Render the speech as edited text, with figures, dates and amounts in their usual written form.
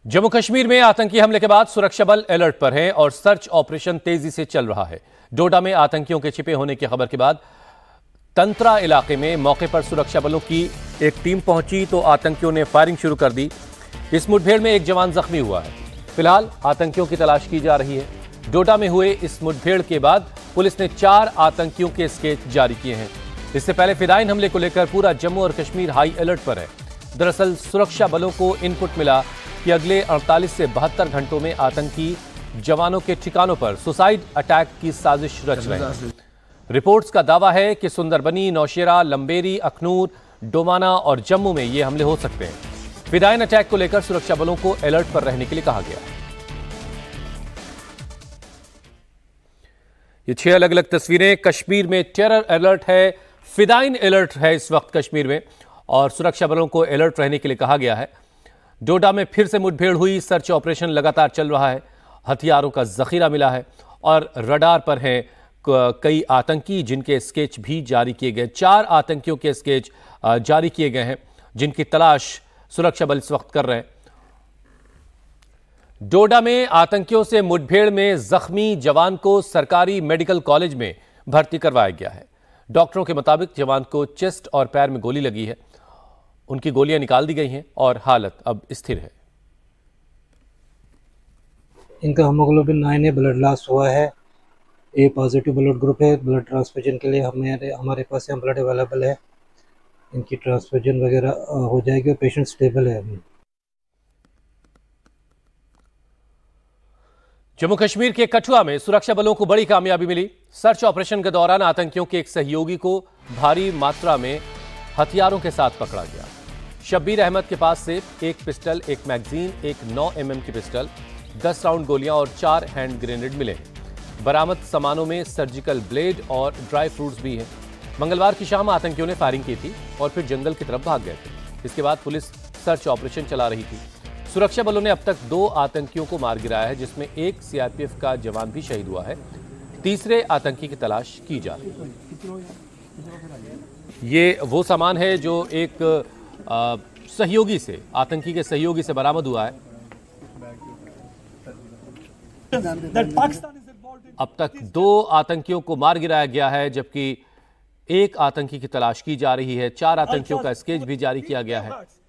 जम्मू कश्मीर में आतंकी हमले के बाद सुरक्षा बल अलर्ट पर हैं और सर्च ऑपरेशन तेजी से चल रहा है। डोडा में आतंकियों के छिपे होने की खबर के बाद तंत्रा इलाके में मौके पर सुरक्षा बलों की एक टीम पहुंची तो आतंकियों ने फायरिंग शुरू कर दी। इस मुठभेड़ में एक जवान जख्मी हुआ है। फिलहाल आतंकियों की तलाश की जा रही है। डोडा में हुए इस मुठभेड़ के बाद पुलिस ने 4 आतंकियों के स्केच जारी किए हैं। इससे पहले फिदायीन हमले को लेकर पूरा जम्मू और कश्मीर हाई अलर्ट पर है। दरअसल सुरक्षा बलों को इनपुट मिला कि अगले 48 से 72 घंटों में आतंकी जवानों के ठिकानों पर सुसाइड अटैक की साजिश रच रहे हैं। रिपोर्ट्स का दावा है कि सुंदरबनी, नौशेरा, लंबेरी, अखनूर, डोमाना और जम्मू में ये हमले हो सकते हैं। फिदायीन अटैक को लेकर सुरक्षा बलों को अलर्ट पर रहने के लिए कहा गया है। ये 6 अलग अलग तस्वीरें। कश्मीर में टेरर अलर्ट है, फिदायीन अलर्ट है इस वक्त कश्मीर में और सुरक्षा बलों को अलर्ट रहने के लिए कहा गया है। डोडा में फिर से मुठभेड़ हुई। सर्च ऑपरेशन लगातार चल रहा है। हथियारों का जखीरा मिला है और रडार पर हैं कई आतंकी जिनके स्केच भी जारी किए गए। 4 आतंकियों के स्केच जारी किए गए हैं जिनकी तलाश सुरक्षा बल इस वक्त कर रहे हैं। डोडा में आतंकियों से मुठभेड़ में जख्मी जवान को सरकारी मेडिकल कॉलेज में भर्ती करवाया गया है। डॉक्टरों के मुताबिक जवान को चेस्ट और पैर में गोली लगी है। उनकी गोलियां निकाल दी गई हैं और हालत अब स्थिर है। इनका हीमोग्लोबिन 9 है, ब्लड लॉस हुआ है। ए पॉजिटिव ब्लड ग्रुप है। ब्लड ट्रांसफ्यूजन के लिए हमारे पास यहाँ ब्लड अवेलेबल है। इनकी ट्रांसफ्यूजन वगैरह हो जाएगी और पेशेंट स्टेबल है अभी। जम्मू कश्मीर के कठुआ में सुरक्षा बलों को बड़ी कामयाबी मिली। सर्च ऑपरेशन के दौरान आतंकियों के एक सहयोगी को भारी मात्रा में हथियारों के साथ पकड़ा गया। शब्बीर अहमद के पास से एक पिस्टल, एक मैगजीन, एक 9 mm की पिस्टल, 10 राउंड गोलियां और 4 हैंड ग्रेनेड मिले हैं। बरामद सामानों में सर्जिकल ब्लेड और ड्राई फ्रूट्स भी हैं। मंगलवार की शाम आतंकियों ने फायरिंग की थी और फिर जंगल की तरफ भाग गए थे। इसके बाद पुलिस सर्च ऑपरेशन चला रही थी। सुरक्षा बलों ने अब तक 2 आतंकियों को मार गिराया है, जिसमें एक सीआरपीएफ का जवान भी शहीद हुआ है। तीसरे आतंकी की तलाश की जा रही है। ये वो सामान है जो एक सहयोगी से, आतंकी के सहयोगी से बरामद हुआ है। अब तक 2 आतंकियों को मार गिराया गया है, जबकि एक आतंकी की तलाश की जा रही है। 4 आतंकियों का स्केच भी जारी किया गया है।